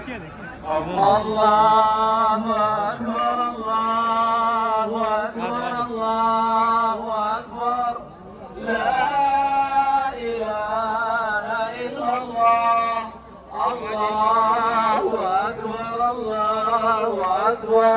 الله أكبر الله أكبر الله أكبر لا إله إلا الله الله أكبر الله أكبر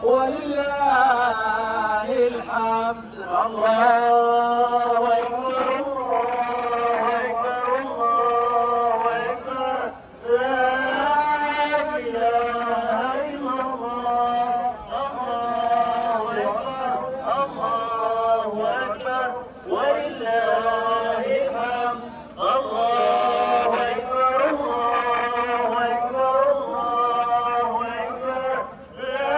ولله الحمد الله أكبر الله أكبر الله أكبر لا إله إلا الله الله أكبر الله أكبر ولله الحمد الله أكبر الله أكبر الله أكبر لا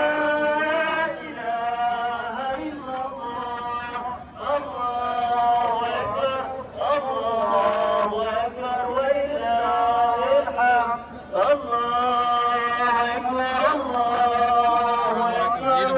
إله إلا الله الله أكبر الله أكبر ولله الحمد الله أكبر الله أكبر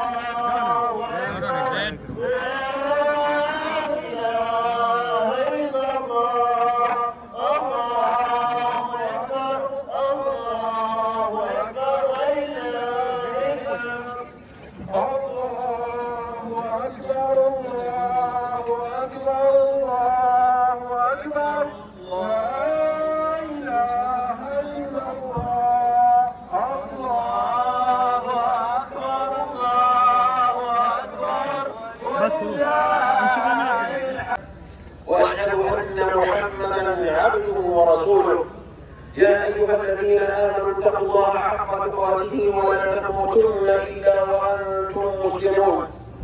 وأشهد أن محمدا عبده ورسوله. يا أيها الذين آمنوا اتقوا الله حق تقاته ولا تموتن إلا وأنتم مسلمون.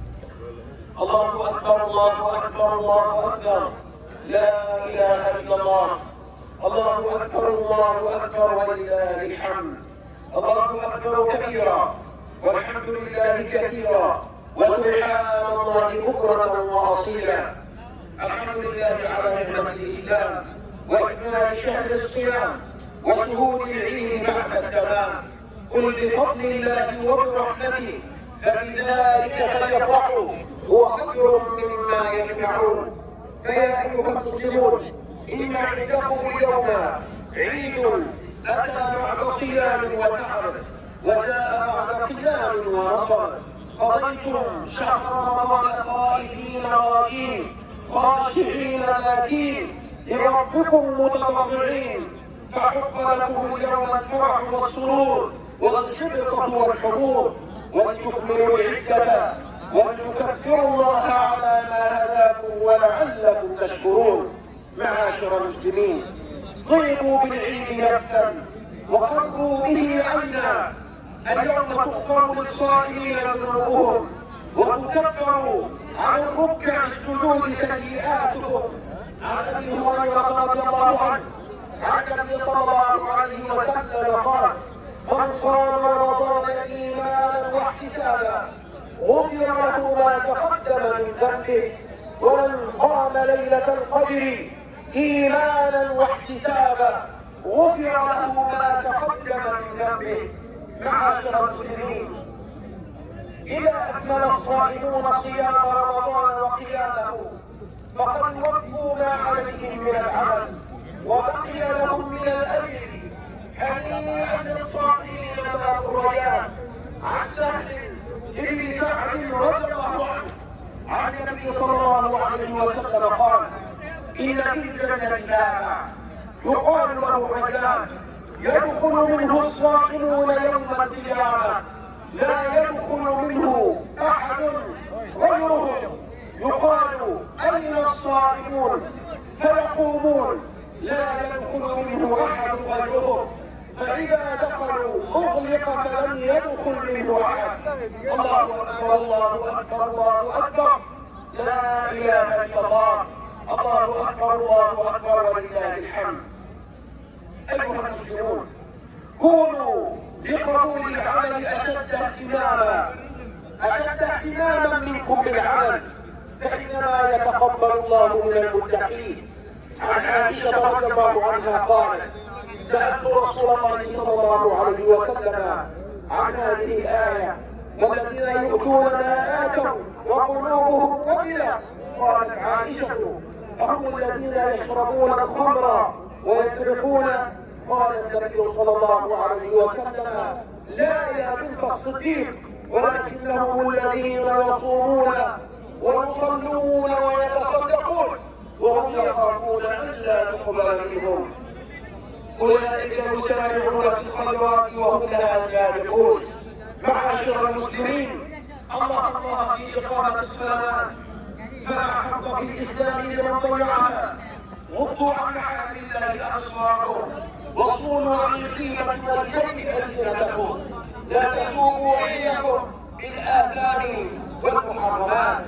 الله أكبر الله أكبر الله أكبر لا إله إلا الله. الله أكبر الله أكبر ولله الحمد. الله أكبر كبيرا والحمد لله كثيرا وسبحان الله بكرة وأصيلا. الحمد لله على نعمة الإسلام وإكمال شهر الصيام وشهود العيد بعد التمام. قل بفضل الله وبرحمته فبذلك فليفرحوا هو خير مما يجمعون. فيا أيها المسلمون إن عندكم اليوم عيد أتى بعد صيام وتعب وجاء بعد قيام ونصر. قضيتم شهر رمضان خائفين راجين خاشعين ذاكين لربكم متضرعين، فحق لكم اليوم الفرح والسرور والصدقة والحضور، ولتكملوا العدة ولتكبروا الله على ما هداكم ولعلكم تشكرون. معاشر المسلمين، ضربوا بالعيد نفسا وقروا به عينا. اليوم تغفر للصائمين ذنوبهم وتكفر عن الركع السجود سيئاتهم. عن ابي هريره رضي الله عنه عن النبي صلى الله عليه وسلم قال: من صام رمضان ايمانا واحتسابا غفر له ما تقدم من ذنبه، ومن قام ليله القدر ايمانا واحتسابا غفر له ما تقدم من ذنبه. معاشر المسلمين، إذا أكمل الصائمون صيام رمضان وقيامه فقد وفوا ما عليهم من العمل وبقي لهم من الأجر. هنيئا للصائمين ذات الريان. عن سهل بن سعد رضي الله عنه عن النبي صلى الله عليه وسلم قال: إن في الجنة بابا يقال له ريان يدخل منه الصائمون يوم القيامة لا يدخل منه أحد غيرهم. يقال: أين الصائمون؟ فيقومون: لا يدخل منه أحد غيرهم. فإذا دخلوا أغلق فلم يدخل منه أحد. الله أكبر الله أكبر الله أكبر لا إله إلا الله. الله أكبر الله أكبر ولله الحمد. أيها المسلمون، كونوا لقبول العمل أشد اهتماما منكم بالعمل، فإنما يتقبل الله من المتقين. عن عائشة رضي الله عنها قالت: سألت رسول الله صلى الله عليه وسلم عن هذه الآية: والذين يؤتون ما آتوا وقلوبهم وجلة. قالت عائشة: هم الذين يشربون الخمر ويسرقون قال النبي صلى الله عليه وسلم: لا يا بنت الصديق، ولكنهم الذين يصومون ويصلون ويتصدقون وهم يخافون ألا تقبل منهم، أولئك يسارعون في الخيرات وهم لها سابقون. معاشر المسلمين، الله في إقامة الصلوات، فلا حق في الإسلام لمن ضيعها. غضوا عن محارم الله أبصاركم، واصونوا عن الغيبة والكذب ألسنتكم، لا تسوقوا أيديكم بالآثام والمحرمات،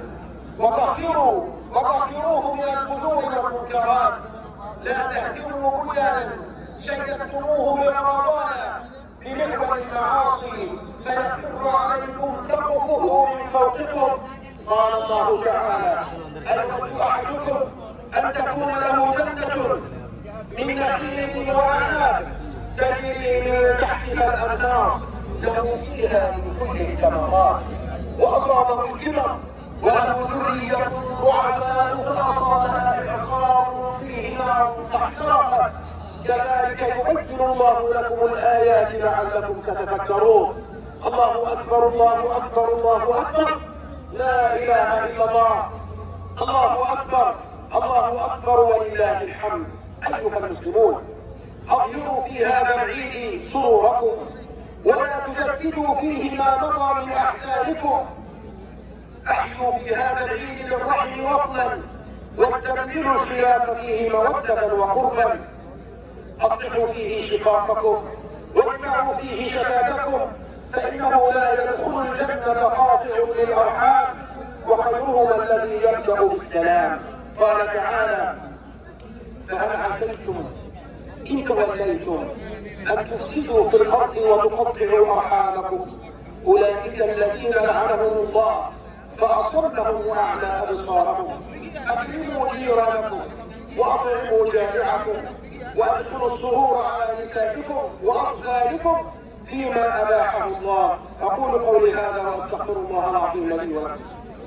وطهروه من الفجور والمنكرات. لا تهدموا بنيانا شيدتموه برمضان بمحور المعاصي فيخر عليكم سقفه من فوقكم. قال الله تعالى: أيود أحدكم أن تكون له جنة من نخيل وأعناب تجري من تحتها الأنهار له فيها من كل الثمرات، وأصابه الكبر وله ذرية ضعفاء فأصابها إعصار فيه نار فاحترقت. كذلك يبين الله لكم الآيات لعلكم تتفكرون. الله أكبر، الله أكبر، الله أكبر، لا إله إلا الله. الله أكبر، الله أكبر، ولله الحمد. أيها المسلمون، أظهروا في هذا العيد سروركم، ولا تجددوا فيه ما مضى من أحزانكم. أحيوا في هذا العيد للرحم وصلا، واستبدلوا الخلاف فيه مودة وقربا. أصلحوا فيه شقاقكم، واجمعوا فيه شتاتكم، فإنه لا يدخل الجنة قاطع للأرحام، وخيرهما الذي يبدأ بالسلام. قال تعالى: فهل عسيتم إن توليتم أن تفسدوا في الأرض وتقطعوا أرحامكم؟ أولئك الذين لعنهم الله فأصمهم وأعمى أبصارهم. أكرموا جيرانكم، وأطعموا جائعكم، وأدخلوا السرور على نسائكم وأطفالكم فيما أباحه الله. أقول قولي هذا وأستغفر الله العظيم لي ولكم.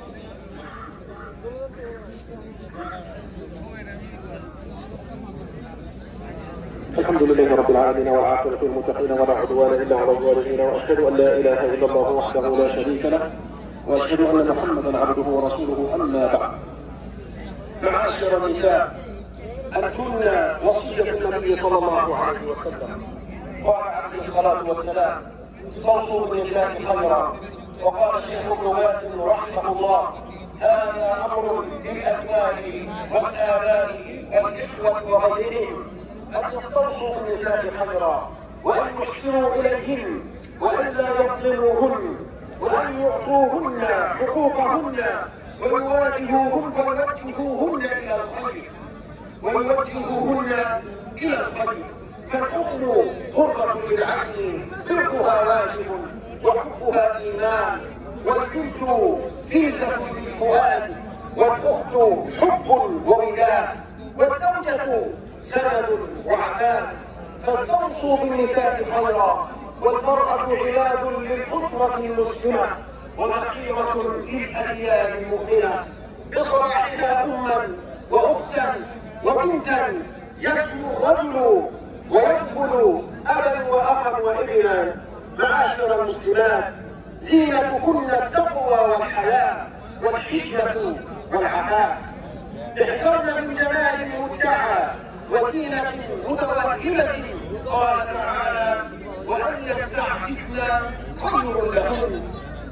الحمد لله رب العالمين، والعاقبة للمتقين، ولا عدوان إلا على الظالمين، وأشهد أن لا إله إلا الله وحده لا شريك له، وأشهد أن محمدا عبده ورسوله. أما بعد، معاشر النساء، أنتن وصية النبي صلى الله عليه وسلم. قال عليه الصلاة والسلام: استوصوا بالنساء خيرا. وقال الشيخ ابن باز رحمه الله: هذا أمر للأزواج والآباء والإخوة وغيرهم أن يستوصوا بالنساء خيرا، وأن يحسنوا إليهن، وأن لا يظلموهن، وأن يعطوهن حقوقهن، ويوجهوهن إلى الخير، فالحكم قرة للعين، فرقها واجب وحبها إيمان، والبنت فيزة للفؤاد، والأخت حب ووداد، والزوجة سند وعفاف. فاستوصوا بالنساء خيرا، والمرأة علاج للأسرة المسلمة، وذخيرة للأديان المؤمنة، بصلاحها أما وأختا وبنتا يسمو الرجل ويقبل أبا وأخا وابنا. معاشر المسلمات، زينتكن التقوى والحياة والحشمة والعفاف. احذرن من جمال مدعى وزينة متوهمة. قال تعالى: وأن يستعففن خير لهن.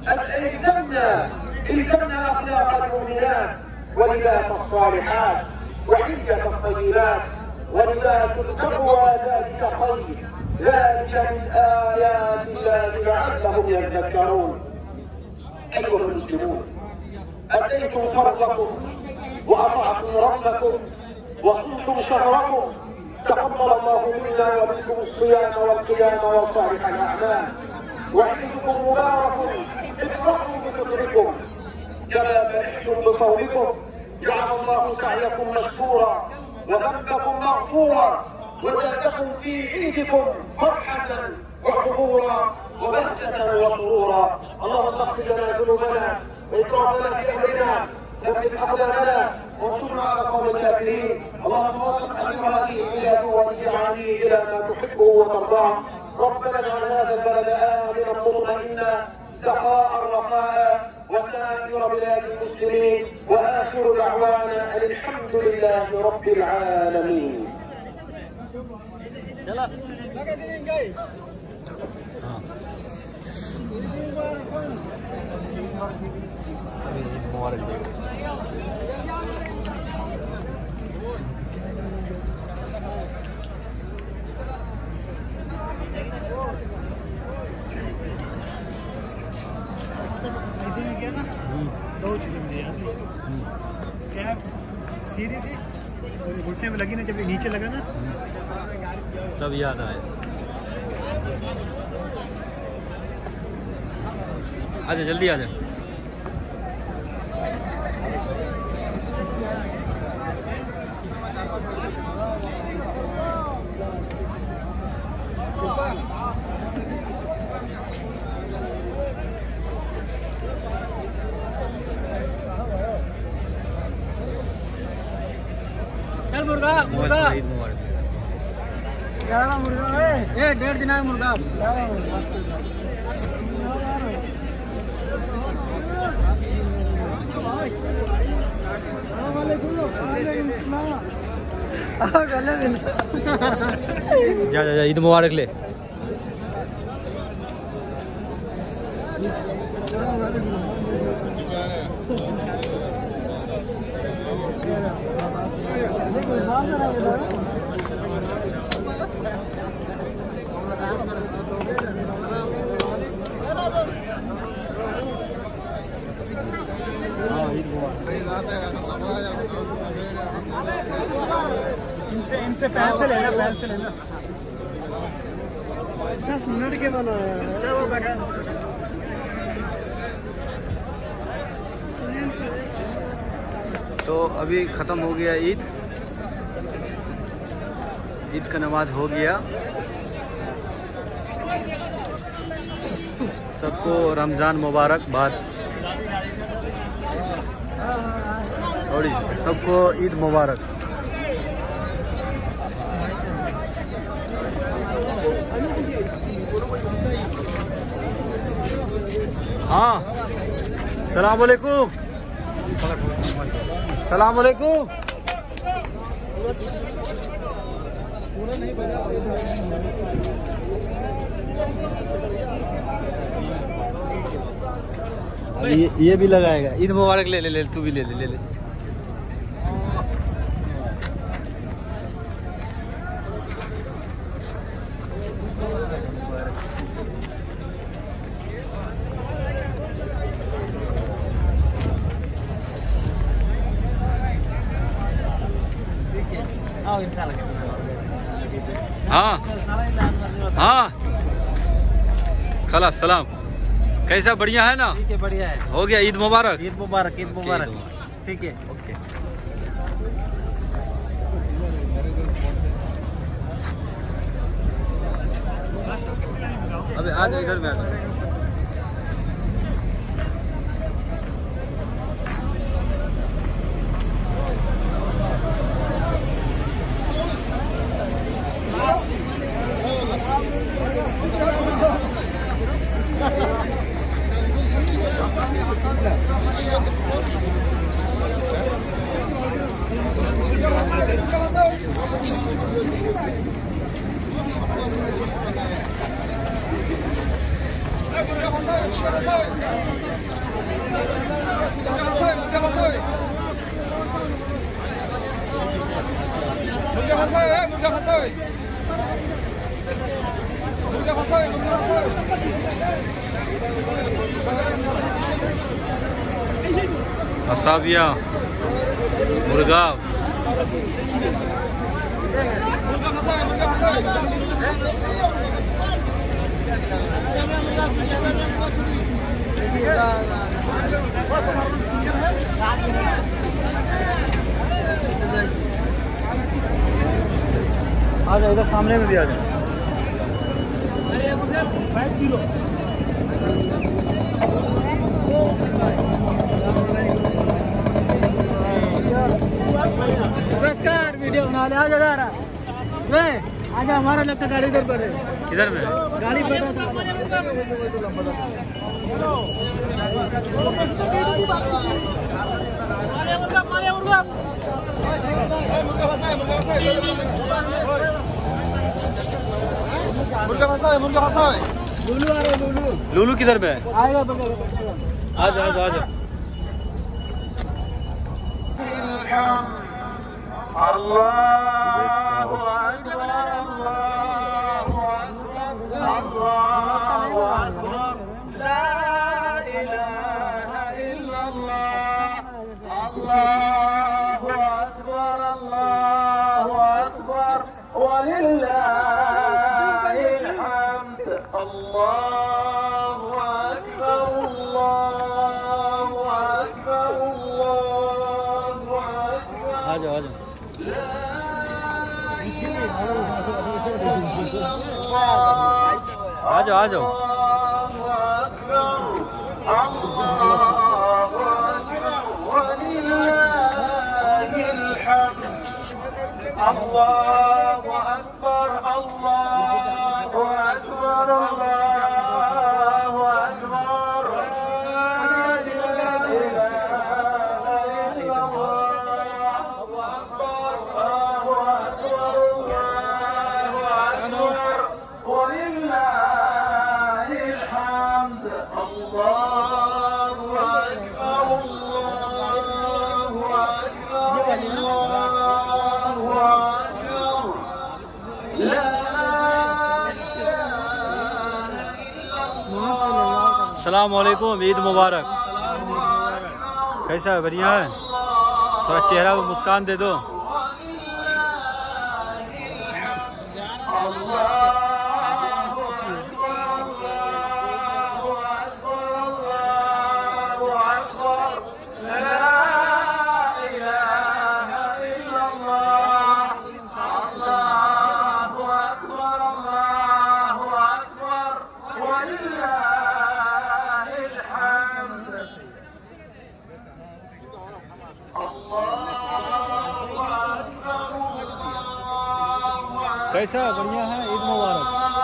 إلزمنا أخلاق المؤمنات، ولباس الصالحات، وحلية الطيبات، ولباس التقوى ذلك خير، ذلك من آيات الله لعلهم يذكرون. أيها المسلمون، أديتم فرضكم، وأطعتم ربكم، وصمتم شهركم. تقبل الله منا ومنكم الصيام والقيام وصالح الأعمال. وعيدكم مبارك، افرحوا بفطركم كما فرحتم بصومكم. جعل الله سعيكم مشكورا وذنبكم مغفورا، وزادكم في عيدكم فرحة وحضورا وبهجة وسرورا. اللهم اغفر لنا ذنوبنا وإسرافنا في أمرنا، ثبت أقدامنا وانصرنا على القوم الكافرين. اللهم وفق هذه البلاد واجعلني إلى ما تحبه وترضاه. ربنا اجعل هذا البلد آمنا مطمئنا سخاء رخاء وسائر بلاد المسلمين. وآخر دعوانا أن الحمد لله رب العالمين. दो चीजें मुझे याद नहीं क्या सीधी थी घुटने में लगी ना, जब नीचे लगा ना तब याद आया। आजा जल्दी आजा। चल मुर्गा मुर्गा मुर्गा ये 1.5 दिन है मुर्गा। जा जा जा ईद मुबारक ले। इनसे पैसे लेना 10 मिनट के बना है। तो अभी ख़त्म हो गया ईद का नमाज हो गया। सबको रमज़ान मुबारकबाद। और सबको ईद मुबारक। हाँ सलाम वालेकुम। सलाम वालेकुम। ये भी लगाएगा। ईद मुबारक ले ले ले तू भी ले ले ले ले। हाँ हाँ खलास सलाम। कैसा बढ़िया है ना? ठीक है बढ़िया है। हो गया ईद मुबारक। ईद मुबारक ईद मुबारक। ठीक है ओके। अबे आ जाए घर में आ जाए। असाविया मुर्गा आ जाए इधर सामने में भी आ जाए। 5 किलो आजा हमारा लगता गाड़ी इधर पर है। किधर में? गाड़ी पर मुर्गा फंसा है। लूलू आ रहा है। लूलू किधर में है? आएगा आजा आजा आजा। आजा आजा। आ जाओ आ जाओ। अस्सलाम वालेकुम, ईद मुबारक। कैसा है? बढ़िया है? थोड़ा चेहरा पे मुस्कान दे दो। कैसा? बढ़िया है? ईद मुबारक।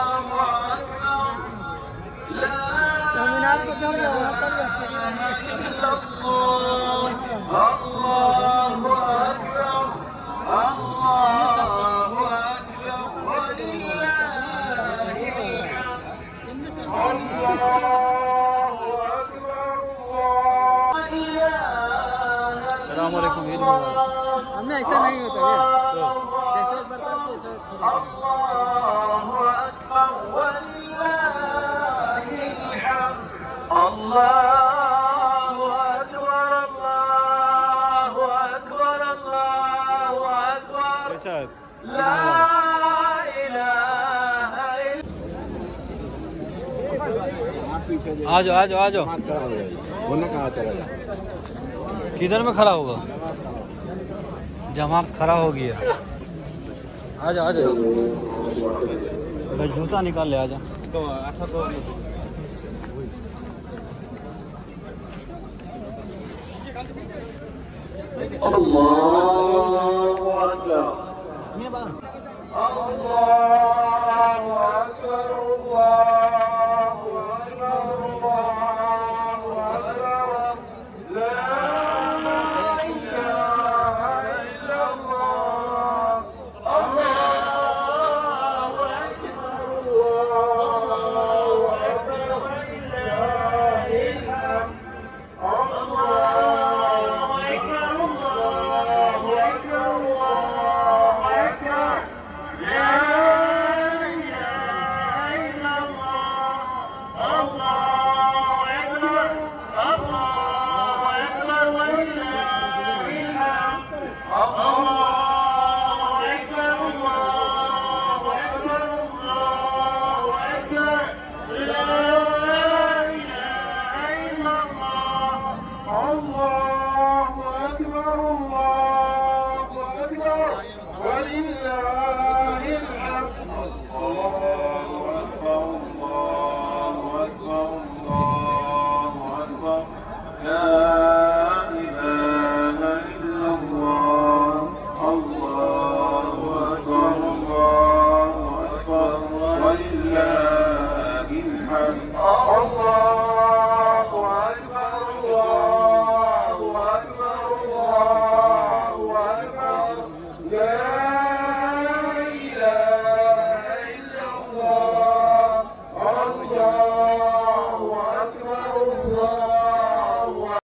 अस्सलाम वालेकुम, ईद मुबारक। हमने ऐसा नहीं होता है। जैसे एक बार करके ऐसा छोड़ कैसा? आ जाओ आ जाओ आ जाओ। किधर में खड़ा होगा? जमात खड़ा हो गया। आ जा आ जा। भाई जूता निकाल ले, आ जा। لا